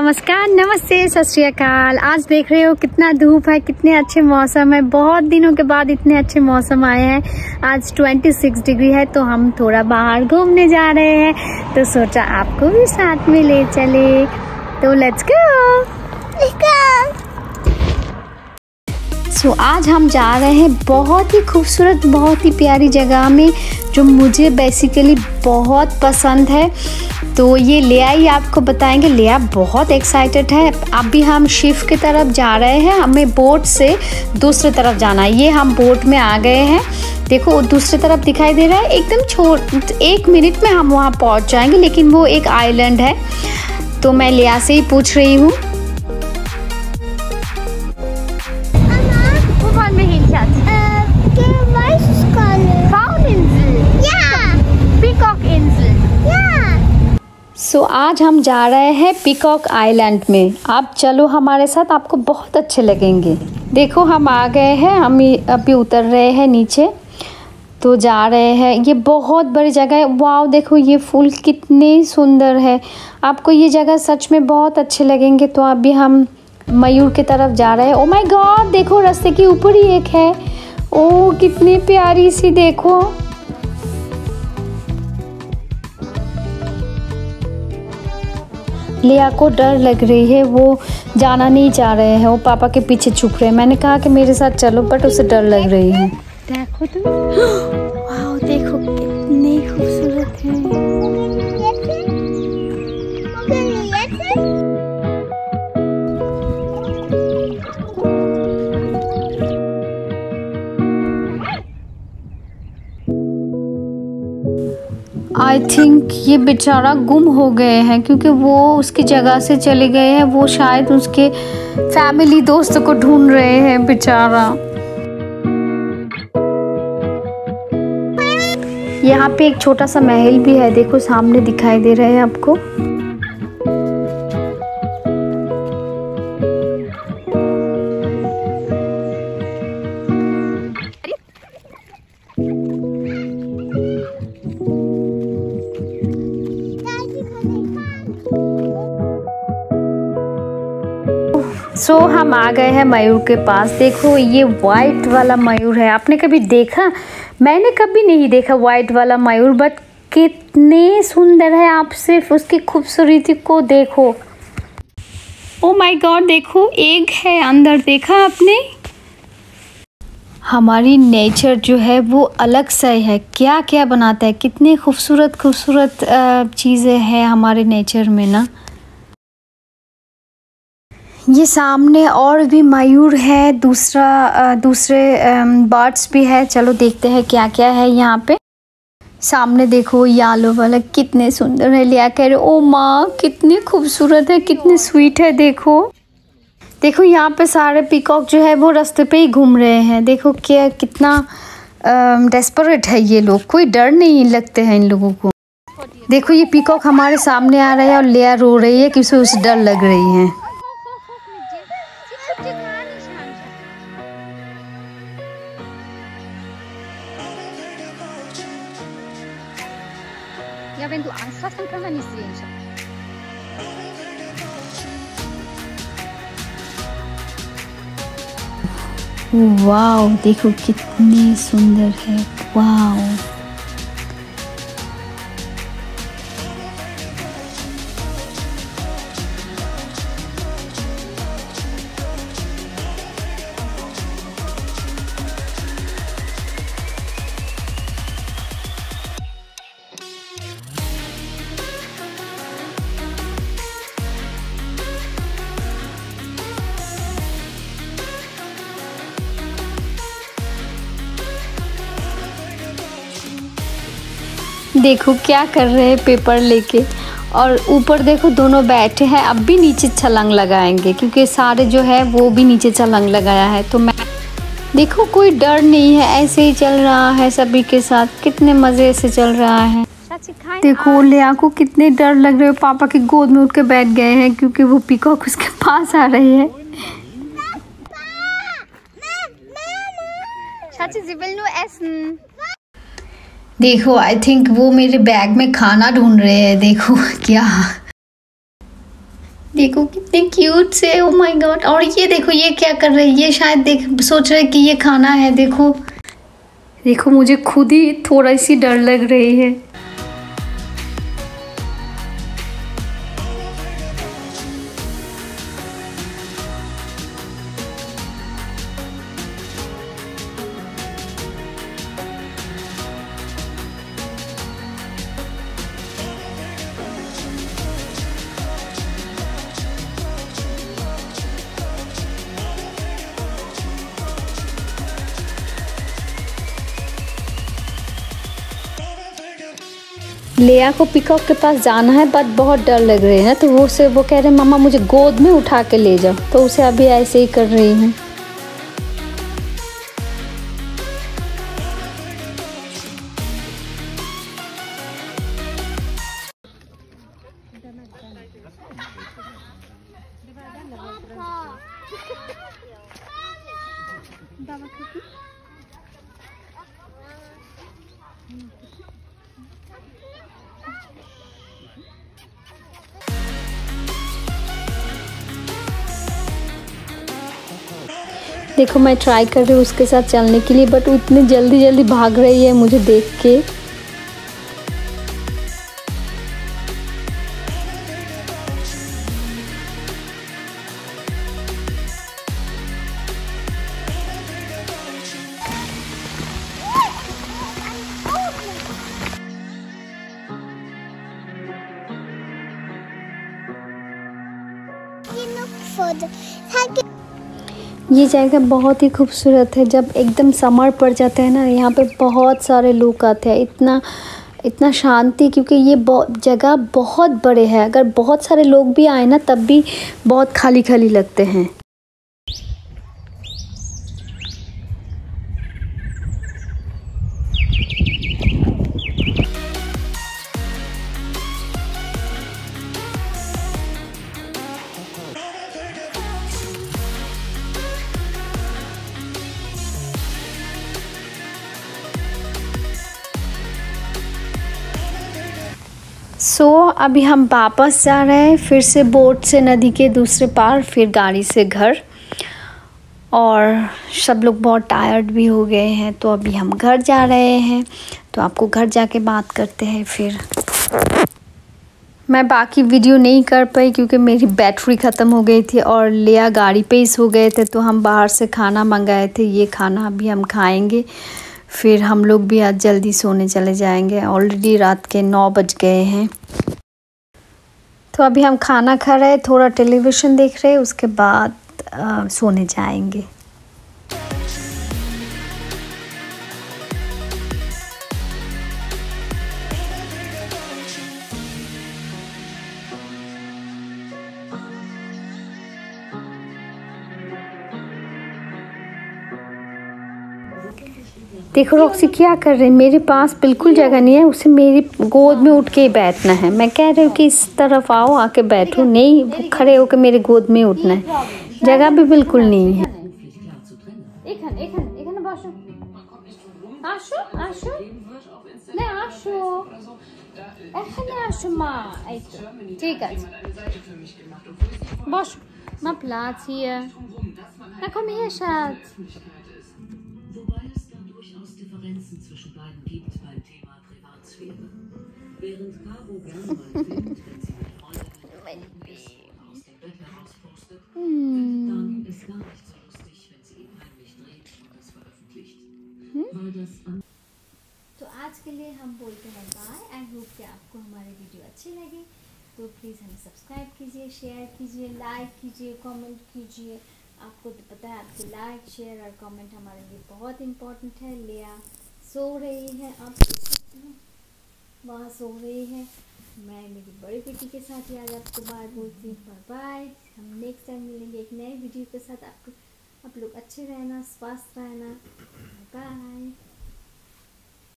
नमस्कार, नमस्ते, सत श्री अकाल। आज देख रहे हो कितना धूप है, कितने अच्छे मौसम है। बहुत दिनों के बाद इतने अच्छे मौसम आए हैं। आज 26 डिग्री है तो हम थोड़ा बाहर घूमने जा रहे हैं, तो सोचा आपको भी साथ में ले चले। तो लेट्स गो। सो आज हम जा रहे हैं बहुत ही खूबसूरत, बहुत ही प्यारी जगह में, जो मुझे बेसिकली बहुत पसंद है। तो ये लिया ही आपको बताएंगे। लिया बहुत एक्साइटेड है। अभी हम शिव की तरफ जा रहे हैं। हमें बोट से दूसरी तरफ जाना है। ये हम बोट में आ गए हैं। देखो दूसरी तरफ दिखाई दे रहा है, एकदम 1 मिनट में हम वहाँ पहुँच जाएंगे, लेकिन वो एक आइलैंड है। तो मैं लिया से ही पूछ रही हूँ। सो आज हम जा रहे हैं पीकॉक आइलैंड में। आप चलो हमारे साथ, आपको बहुत अच्छे लगेंगे। देखो हम आ गए हैं, हम अभी उतर रहे हैं नीचे, तो जा रहे हैं। ये बहुत बड़ी जगह है। वाव, देखो ये फूल कितने सुंदर है। आपको ये जगह सच में बहुत अच्छे लगेंगे। तो अभी हम मयूर की तरफ जा रहे हैं। ओ माय गॉड, देखो रास्ते के ऊपर ही एक है। ओ कितनी प्यारी सी, देखो। लिया को डर लग रही है, वो जाना नहीं चाह रहे हैं। वो पापा के पीछे छुप रहे हैं। मैंने कहा कि मेरे साथ चलो, बट उसे डर लग रही है। देखो तुम, वाह देखो कितनी खूबसूरत है। आई थिंक ये बेचारा गुम हो गए हैं, क्योंकि वो उसकी जगह से चले गए हैं। वो शायद उसके फैमिली दोस्तों को ढूंढ रहे हैं बेचारा। यहाँ पे एक छोटा सा महल भी है, देखो सामने दिखाई दे रहा है आपको। सो हम आ गए हैं मयूर के पास। देखो ये वाइट वाला मयूर है। आपने कभी देखा? मैंने कभी नहीं देखा वाइट वाला मयूर, बट कितने सुंदर है। आप सिर्फ उसकी खूबसूरती को देखो। ओ माय गॉड, देखो एग है अंदर, देखा आपने? हमारी नेचर जो है वो अलग सा है, क्या क्या बनाता है। कितनी खूबसूरत खूबसूरत चीज़ें हैं हमारे नेचर में ना। ये सामने और भी मयूर है, दूसरे बर्ड्स भी है। चलो देखते हैं क्या क्या है यहाँ पे। सामने देखो येलो वाला कितने सुंदर है। लिया कह रहे ओ माँ कितनी खूबसूरत है, कितनी स्वीट है। देखो देखो यहाँ पे सारे पीकॉक जो है वो रास्ते पे ही घूम रहे हैं। देखो क्या कितना डेस्परेट है ये लोग, कोई डर नहीं लगते हैं इन लोगों को। देखो ये पीकॉक हमारे सामने आ रहा है और लिया रो रही है कि उसे डर लग रही है। Ja, wenn du Angst hast, dann können wir nicht sehen. Wow, देखो कितनी सुंदर है। वाओ, देखो क्या कर रहे हैं पेपर लेके। और ऊपर देखो दोनों बैठे हैं। अब भी नीचे छलांग लगाएंगे, क्योंकि सारे जो है वो भी नीचे छलांग लगाया है। तो मैं देखो कोई डर नहीं है, ऐसे ही चल रहा है सभी के साथ। कितने मज़े से चल रहा है। देखो लिया को कितने डर लग रहे हो। पापा की गोद में उठ के बैठ गए हैं, क्योंकि वो पीकॉक उसके पास आ रही है। देखो आई थिंक वो मेरे बैग में खाना ढूंढ रहे हैं। देखो क्या देखो कितने क्यूट से, ओ माय गॉड। और ये देखो ये क्या कर रहे हैं, ये शायद सोच रहे कि ये खाना है। देखो देखो मुझे खुद ही थोड़ा सी डर लग रही है। लेया को पीकॉक के पास जाना है बट बहुत डर लग रही है ना, तो वो कह रहे हैं मम्मा मुझे गोद में उठा के ले जाओ, तो उसे अभी ऐसे ही कर रही हूँ। देखो मैं ट्राई कर रही हूँ उसके साथ चलने के लिए, बट वो इतनी जल्दी जल्दी भाग रही है मुझे देख के। ये जगह बहुत ही खूबसूरत है। जब एकदम समर पड़ जाता है ना, यहाँ पे बहुत सारे लोग आते हैं। इतना शांति, क्योंकि ये जगह बहुत बड़े है। अगर बहुत सारे लोग भी आए ना तब भी बहुत खाली खाली लगते हैं। अभी हम वापस जा रहे हैं, फिर से बोट से नदी के दूसरे पार, फिर गाड़ी से घर। और सब लोग बहुत टायर्ड भी हो गए हैं, तो अभी हम घर जा रहे हैं। तो आपको घर जाके बात करते हैं फिर। मैं बाकी वीडियो नहीं कर पाई क्योंकि मेरी बैटरी ख़त्म हो गई थी और लिया गाड़ी पे ही सो गए थे। तो हम बाहर से खाना मंगाए थे, ये खाना अभी हम खाएंगे। फिर हम लोग भी आज जल्दी सोने चले जाएंगे। ऑलरेडी रात के 9 बज गए हैं। तो अभी हम खाना खा रहे हैं, थोड़ा टेलीविज़न देख रहे हैं, उसके बाद सोने जाएंगे। देखो रॉक्सी क्या कर रहे हैं, मेरे पास बिल्कुल जगह नहीं है, उसे मेरी गोद में उठ के ही बैठना है। मैं कह रही हूँ कि इस तरफ आओ, आके बैठो, नहीं वो खड़े होकर मेरे गोद में उठना है। जगह भी बिल्कुल नहीं है। ঠিক আছে, বস, mach Platz hier. Na komm her, Schatz. Wobei es da durchaus Differenzen zwischen beiden gibt beim Thema Privatsphäre. Während Caro gern mal filmt, wenn sie mit Freunden ist oder aus dem Bett heraus postet, findet Dani es gar nicht so lustig, wenn sie ihn heimlich dreht und das veröffentlicht. Weil das तो आज के लिए हम बोलते हैं bye. I hope कि आपको हमारी वीडियो अच्छी लगी। तो प्लीज़ हमें सब्सक्राइब कीजिए, शेयर कीजिए, लाइक कीजिए, कमेंट कीजिए। आपको तो पता है आपके लाइक, शेयर और कमेंट हमारे लिए बहुत इम्पोर्टेंट है। लिया सो रही है, आप देख सकते हैं वहाँ सो रही है। मैं मेरी बड़ी बेटी के साथ ही आज आपको बाय बोलती हूँ। Bye bye. हम नेक्स्ट टाइम मिलेंगे एक नए वीडियो के साथ। आप लोग अच्छे रहना, स्वस्थ रहना। बाय।